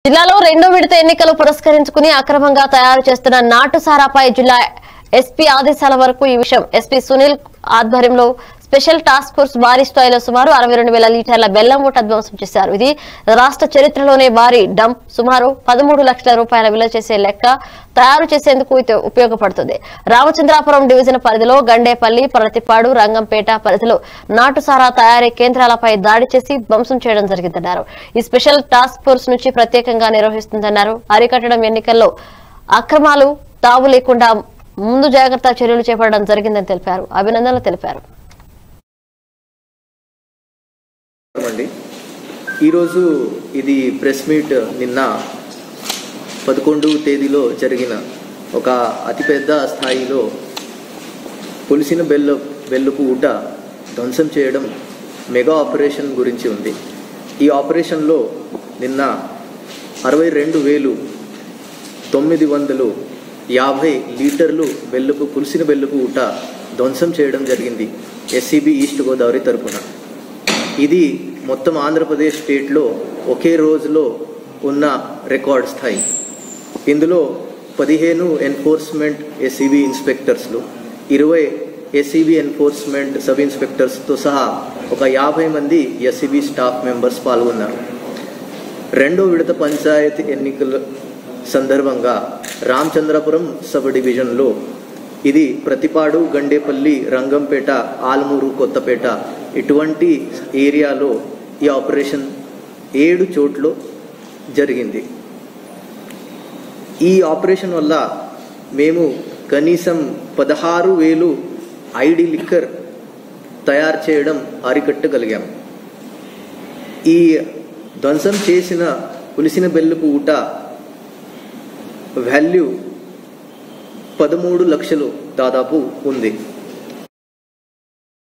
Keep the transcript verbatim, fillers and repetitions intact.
జిల్లాలో రెండో విడత ఎన్నికలు పురస్కరించుకుని అక్రమంగా తయారు చేస్తున్న నాటు సారాపై జిల్లా ఎస్పీ ఆదేశాల వరకు ఈ విషయం ఎస్పీ సునీల్ ఆధ్వర్యంలో స్పెషల్ టాస్క్ ఫోర్స్ భారీ స్థాయిలో సుమారు అరవై రెండు వేల లీటర్ల బెల్లం మూట ధ్వంసం చేశారు. ఇది రాష్ట్ర చరిత్రలోనే భారీ డంప్. సుమారు పదమూడు లక్షల రూపాయల విలువ చేసే లెక్క తయారు చేసేందుకు ఉపయోగపడుతుంది. రామచంద్రాపురం డివిజన్ పరిధిలో గండేపల్లి, ప్రతిపాడు, రంగంపేట పరిధిలో నాటుసారా తయారీ కేంద్రాలపై దాడి చేసి ధ్వంసం చేయడం జరిగిందన్నారు. ఈ స్పెషల్ టాస్క్ ఫోర్స్ నుంచి ప్రత్యేకంగా నిర్వహిస్తుందన్నారు. అరికట్టడం ఎన్నికల్లో అక్రమాలు తావు లేకుండా ముందు జాగ్రత్త చర్యలు చేపట్టడం జరిగిందని తెలిపారు. అభినందనలు తెలిపారు. ఈరోజు ఇది ప్రెస్ మీట్ నిన్న పదకొండు తేదీలో జరిగిన ఒక అతిపెద్ద స్థాయిలో పులిసిన బెల్లు బెల్లుపు ఊట ధ్వంసం చేయడం మెగా ఆపరేషన్ గురించి ఉంది. ఈ ఆపరేషన్లో నిన్న అరవై రెండు వేలు తొమ్మిది వందలు యాభై లీటర్లు బెల్లుపు పులిసిన బెల్లుపు ఊట ధ్వంసం చేయడం జరిగింది ఎస్సీబీ ఈస్ట్ గోదావరి తరఫున. ఇది మొత్తం ఆంధ్రప్రదేశ్ స్టేట్లో ఒకే రోజులో ఉన్న రికార్డ్ స్థాయి. ఇందులో పదిహేను ఎన్ఫోర్స్మెంట్ ఎస్సీబీ ఇన్స్పెక్టర్స్లు, ఇరవై ఎస్సీబీ ఎన్ఫోర్స్మెంట్ సబ్ ఇన్స్పెక్టర్స్తో సహా ఒక యాభై మంది ఎస్సీబీ స్టాఫ్ మెంబర్స్ పాల్గొన్నారు. రెండో విడత పంచాయతీ ఎన్నికల సందర్భంగా రామచంద్రపురం సబ్ డివిజన్లో ఇది ప్రతిపాడు, గండేపల్లి, రంగంపేట, ఆలమూరు, కొత్తపేట ఇటువంటి ఏరియాలో ఈ ఆపరేషన్ ఏడు చోట్ల జరిగింది. ఈ ఆపరేషన్ వల్ల మేము కనీసం పదహారు వేలు ఐడి లిక్కర్ తయారు చేయడం అరికట్టగలిగాం. ఈ ధ్వంసం చేసిన పులిసిన బెల్లుపు ఊట వాల్యూ పదమూడు లక్షలు దాదాపు ఉంది.